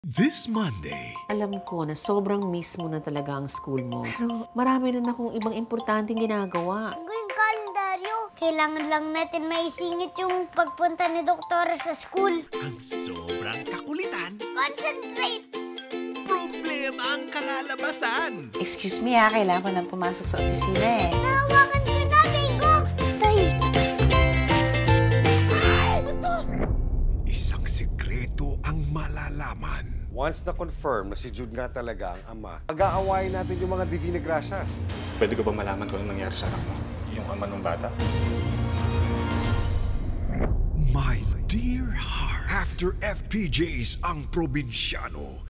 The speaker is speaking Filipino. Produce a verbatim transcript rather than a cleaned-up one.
This Monday, Alam ko na sobrang miss mo na talaga ang school mo. Pero marami rin akong ibang importanteng ginagawa. Yung kalendaryo, kailangan lang natin maisingit yung pagpunta ni Doktora sa school. ang sobrang kakulitan, Concentrate! problema ang kalalabasan. Excuse me ha, kailangan ko nang pumasok sa opisina eh. Nahawakan ka na, Bingo! Tay! Isang sikreto ang malalaman. Once na-confirm na si Jude nga talaga ang ama, mag-aawayin natin yung mga Divina Gracias. Pwede ko ba malaman kung anong nangyari sa anak mo? Yung ama ng bata? My dear heart, after F P J's ang probinsyano,